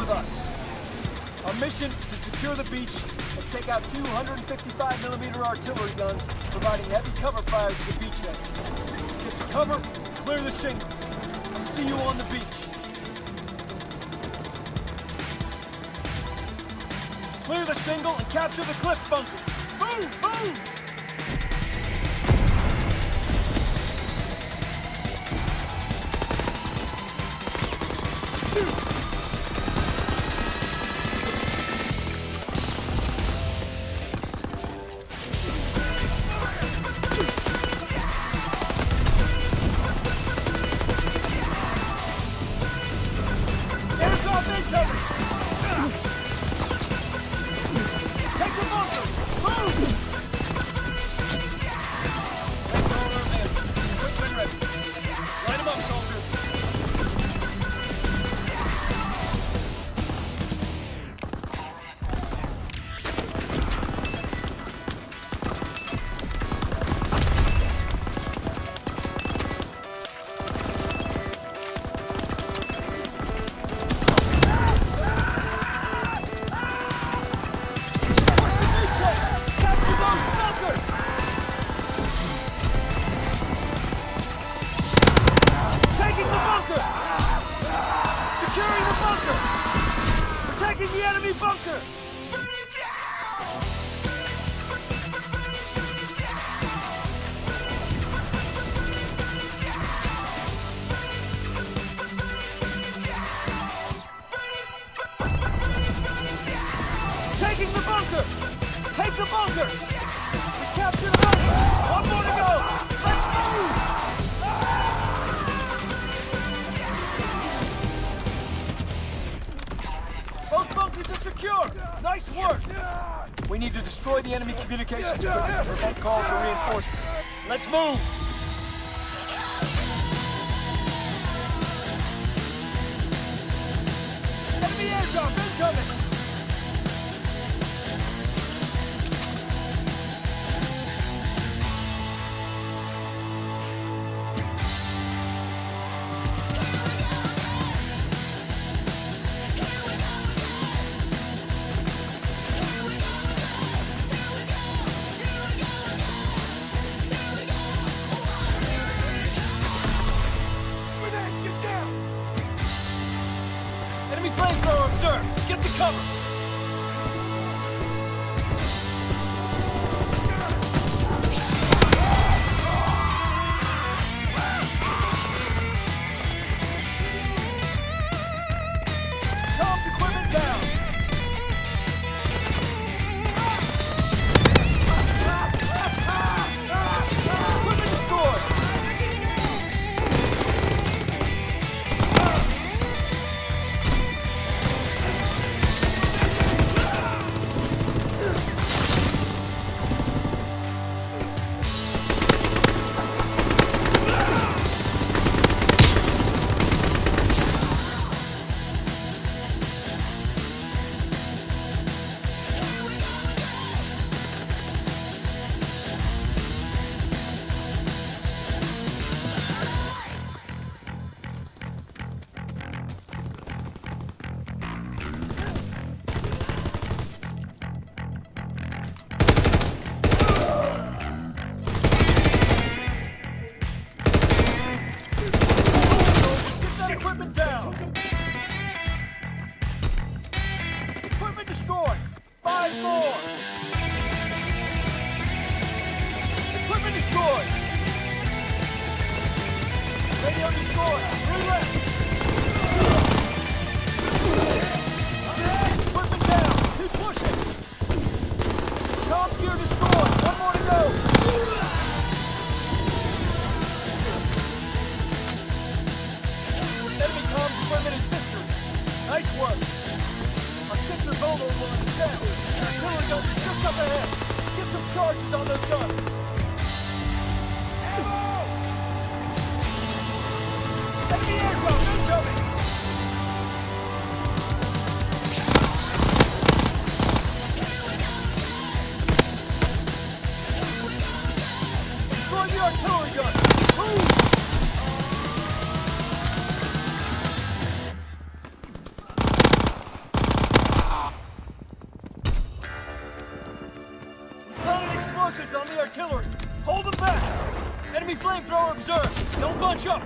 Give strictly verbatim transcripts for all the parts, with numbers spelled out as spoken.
with us. Our mission is to secure the beach and take out two one fifty-five millimeter artillery guns, providing heavy cover fire to the beachhead. Get to cover, clear the shingle. I'll see you on the beach. Clear the shingle and capture the cliff bunkers. Boom! Boom! Taking the bunker! Take the bunkers! We captured the bunker! One more to go! Let's move! Both bunkers are secure! Nice work! We need to destroy the enemy communications equipment to prevent calls for reinforcements. Let's move! Enemy airdrop incoming! Enemy flamethrower observed! Get to cover! Comms equipment down! Equipment destroyed! Equipment down! Equipment destroyed! Five more! Equipment destroyed! Radio destroyed! Three left! Equipment down! Keep pushing! Comms gear destroyed! One more to go! Enemy comms equipment is history. Nice work. Our ships are vulnerable in the town. Artillery guns are just up ahead. Get some charges on those guns. Ammo! Enemy airdrop incoming! Destroy the artillery gun! Move! positions on the artillery. Hold them back. Enemy flamethrower observed. Don't bunch up.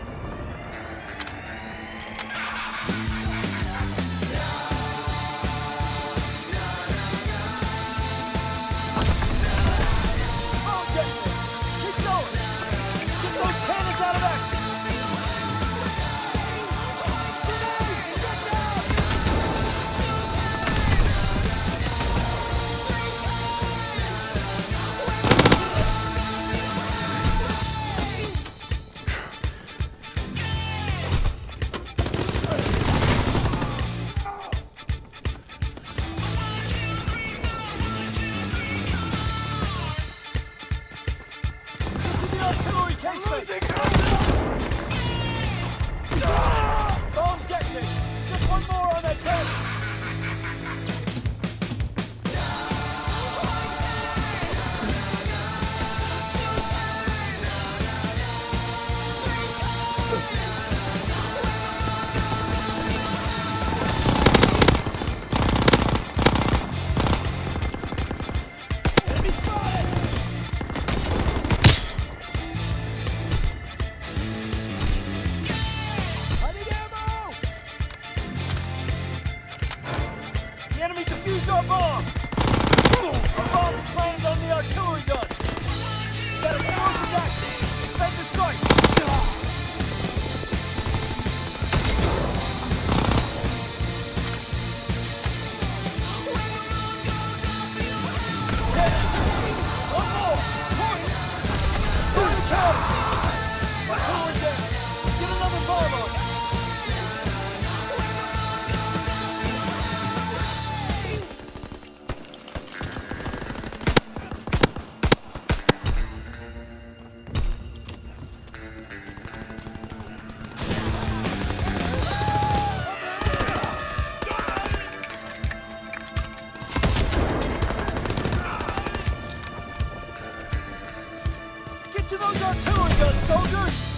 Get to those artillery guns, soldiers!